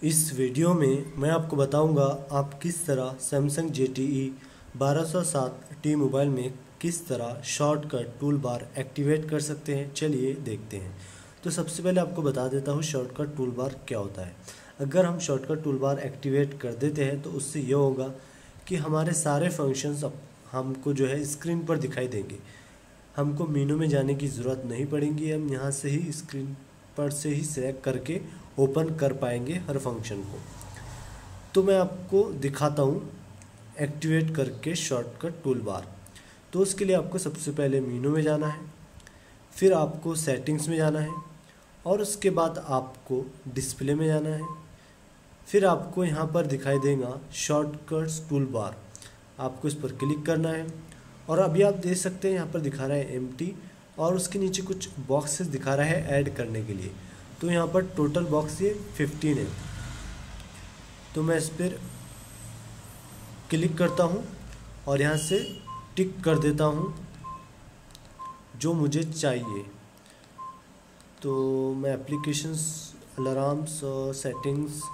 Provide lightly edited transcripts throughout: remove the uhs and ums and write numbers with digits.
इस वीडियो में मैं आपको बताऊंगा आप किस तरह सैमसंग ZTE 1207T मोबाइल में किस तरह शॉर्टकट टूल बार एक्टिवेट कर सकते हैं। चलिए देखते हैं। तो सबसे पहले आपको बता देता हूँ शॉर्टकट टूल बार क्या होता है। अगर हम शॉर्टकट टूल बार एक्टिवेट कर देते हैं तो उससे यह होगा कि हमारे सारे फंक्शंस हमको जो है स्क्रीन पर दिखाई देंगे। हमको मेनू में जाने की ज़रूरत नहीं पड़ेगी। हम यहाँ से ही स्क्रीन पर से ही सेलेक्ट करके ओपन कर पाएंगे हर फंक्शन को। तो मैं आपको दिखाता हूँ एक्टिवेट करके शॉर्टकट टूल बार। तो उसके लिए आपको सबसे पहले मेनू में जाना है, फिर आपको सेटिंग्स में जाना है और उसके बाद आपको डिस्प्ले में जाना है। फिर आपको यहाँ पर दिखाई देगा शॉर्टकट्स टूल बार, आपको इस पर क्लिक करना है। और अभी आप देख सकते हैं यहाँ पर दिखा रहा है एम्प्टी और उसके नीचे कुछ बॉक्सेस दिखा रहा है ऐड करने के लिए। तो यहाँ पर टोटल बॉक्स ये 15 है। तो मैं इस पर क्लिक करता हूँ और यहाँ से टिक कर देता हूँ जो मुझे चाहिए। तो मैं applications, alarms, settings,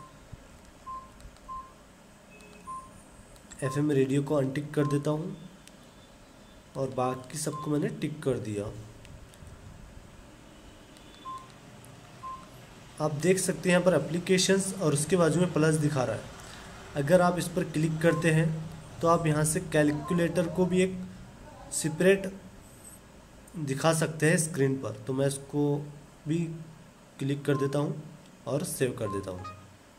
FM radio को अनटिक कर देता हूँ और बाकी सबको मैंने टिक कर दिया। आप देख सकते हैं यहाँ पर एप्लीकेशंस और उसके बाजू में प्लस दिखा रहा है। अगर आप इस पर क्लिक करते हैं तो आप यहाँ से कैलकुलेटर को भी एक सेपरेट दिखा सकते हैं स्क्रीन पर। तो मैं इसको भी क्लिक कर देता हूँ और सेव कर देता हूँ।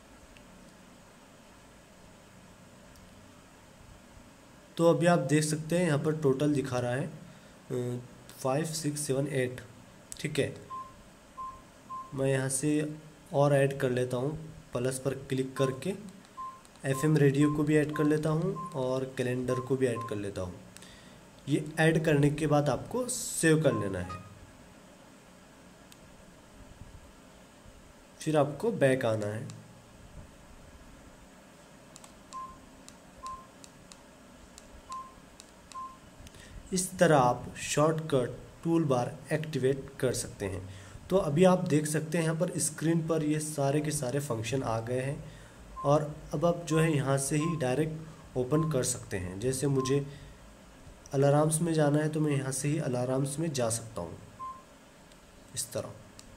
तो अभी आप देख सकते हैं यहाँ पर टोटल दिखा रहा है 5, 6, 7, 8। ठीक है, मैं यहाँ से और ऐड कर लेता हूँ। प्लस पर क्लिक करके FM रेडियो को भी ऐड कर लेता हूँ और कैलेंडर को भी ऐड कर लेता हूँ। ये ऐड करने के बाद आपको सेव कर लेना है। फिर आपको बैक आना है। इस तरह आप शॉर्टकट टूल बार एक्टिवेट कर सकते हैं। तो अभी आप देख सकते हैं यहाँ पर स्क्रीन पर ये सारे के सारे फंक्शन आ गए हैं और अब आप जो है यहाँ से ही डायरेक्ट ओपन कर सकते हैं। जैसे मुझे अलार्म्स में जाना है तो मैं यहाँ से ही अलार्म्स में जा सकता हूँ। इस तरह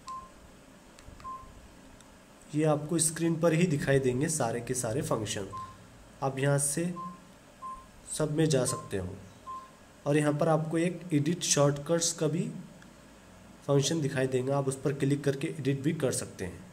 ये आपको स्क्रीन पर ही दिखाई देंगे सारे के सारे फंक्शन। आप यहाँ से सब में जा सकते हो और यहाँ पर आपको एक एडिट शॉर्टकट्स का भी फंक्शन दिखाई देगा। आप उस पर क्लिक करके एडिट भी कर सकते हैं।